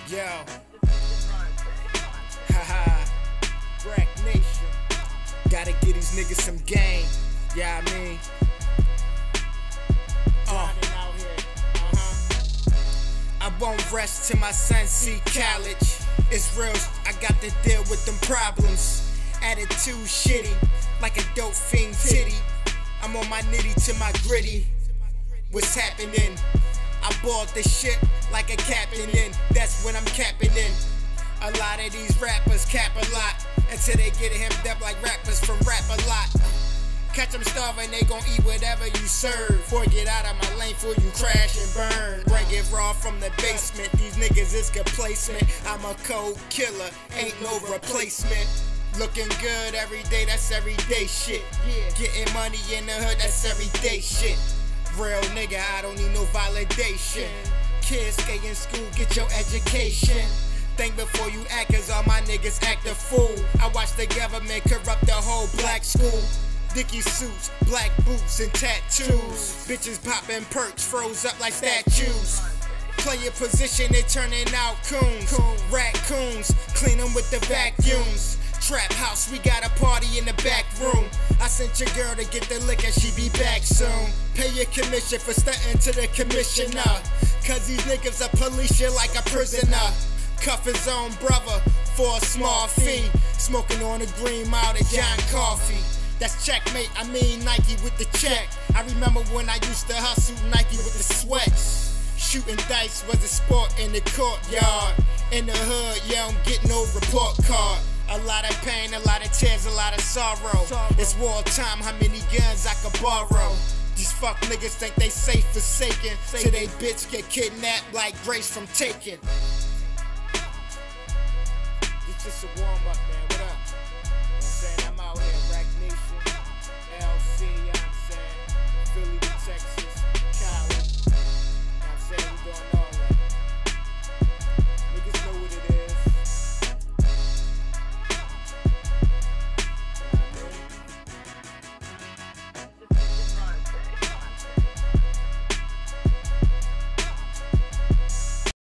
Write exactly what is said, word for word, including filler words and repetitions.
Yo. Haha. Rack Nation. Gotta give these niggas some game. Yeah, I mean. Uh. I won't rest till my son see college. It's real, I got to deal with them problems. Attitude shitty, like a dope fiend titty. I'm on my nitty to my gritty. What's happening? I bought this shit like a captain in. That's when I'm capping in. A lot of these rappers cap a lot until they get hemmed up like rappers from Rap A Lot. Catch them starving, they gon' eat whatever you serve. Boy, get out of my lane before you crash and burn. Bring it raw from the basement, these niggas is complacement. I'm a cold killer, ain't no replacement. Looking good every day, that's everyday shit. Getting money in the hood, that's everyday shit. Real nigga, I don't need no validation. Kids stay in school, get your education. Think before you act, cause all my niggas act a fool. I watch the government corrupt the whole black school. Dickie suits, black boots, and tattoos. Bitches popping perks, froze up like statues. Play your position, they turning out coons. Raccoons, clean them with the vacuums. Trap house, we got a party in the back room. I sent your girl to get the liquor, she be back soon. Pay your commission for stunting to the commissioner. Cause these niggas are police you like a prisoner. Cuff his own brother for a small fee. Smoking on the Green Mile to John Coffee. That's checkmate, I mean Nike with the check. I remember when I used to hustle Nike with the sweats. Shooting dice was a sport in the courtyard. In the hood, yeah, I'm getting no report card. A lot of pain, a lot of tears, a lot of sorrow. It's wartime, how many guns I could borrow? These fuck niggas think they safe forsaken, till they bitch get kidnapped like Grace from Taken. It's just a warm up, man, what up?